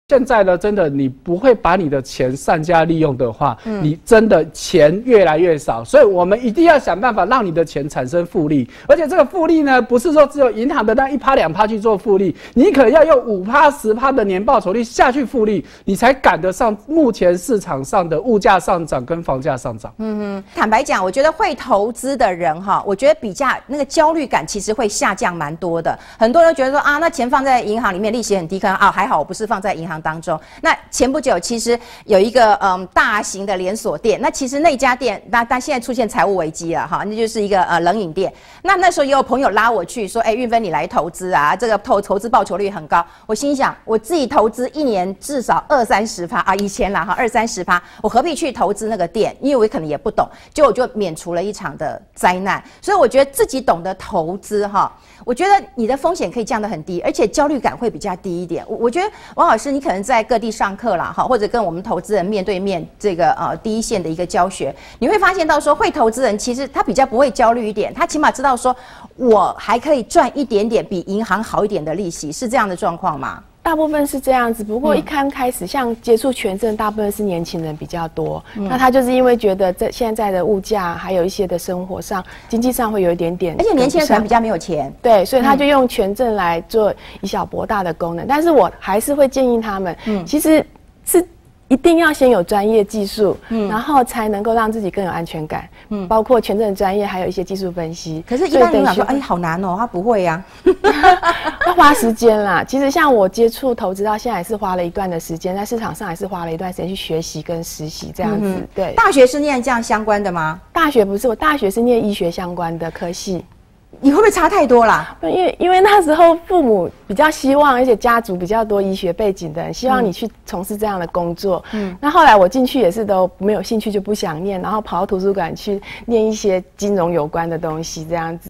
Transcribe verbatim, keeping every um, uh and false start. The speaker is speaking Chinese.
现在呢，真的你不会把你的钱善加利用的话，嗯、你真的钱越来越少。所以我们一定要想办法让你的钱产生复利，而且这个复利呢，不是说只有银行的那一趴两趴去做复利，你可能要用五趴十趴的年报酬率下去复利，你才赶得上目前市场上的物价上涨跟房价上涨。 嗯哼，坦白讲，我觉得会投资的人哈，我觉得比较那个焦虑感其实会下降蛮多的。很多人觉得说啊，那钱放在银行里面利息很低，可能啊还好我不是放在银行当中。那前不久其实有一个嗯大型的连锁店，那其实那家店那但现在出现财务危机了哈，那就是一个呃冷饮店。那那时候也有朋友拉我去说，哎、欸，韵芬你来投资啊，这个投投资报酬率很高。我心想，我自己投资一年至少二三十趴啊，以前啦哈二三十趴，我何必去投资那个店？因为我可能也不懂，结果我就免除了一场的灾难。所以我觉得自己懂得投资哈，我觉得你的风险可以降得很低，而且焦虑感会比较低一点。我我觉得王老师，你可能在各地上课啦，哈，或者跟我们投资人面对面这个呃第一线的一个教学，你会发现到说，会投资人其实他比较不会焦虑一点，他起码知道说我还可以赚一点点比银行好一点的利息，是这样的状况吗？ 大部分是这样子，不过一刚开始，像接触权证，大部分是年轻人比较多。嗯、那他就是因为觉得在现在的物价，还有一些的生活上、经济上会有一点点， 而且年轻人可能比较没有钱， 对，所以他就用权证来做以小博大的功能。但是我还是会建议他们，嗯，其实是一定要先有专业技术，嗯，然后才能够让自己更有安全感，嗯，包括权证专业，还有一些技术分析。 可是，一般人讲说，哎，好难哦，他不会呀、 啊，要花时间啦。其实，像我接触投资到现在，也是花了一段的时间，在市场上也是花了一段时间去学习跟实习这样子。嗯、对， 大学是念这样相关的吗？ 大学不是，我大学是念医学相关的科系。 你会不会差太多啦？ 因为因为那时候父母比较希望，而且家族比较多医学背景的人，希望你去从事这样的工作。嗯，那后来我进去也是都没有兴趣，就不想念，然后跑到图书馆去念一些金融有关的东西，这样子。